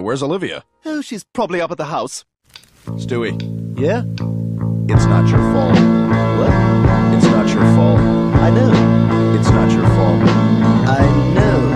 Where's Olivia? Oh, she's probably up at the house. Stewie, Yeah? it's not your fault. What? It's not your fault. I know. It's not your fault. I know.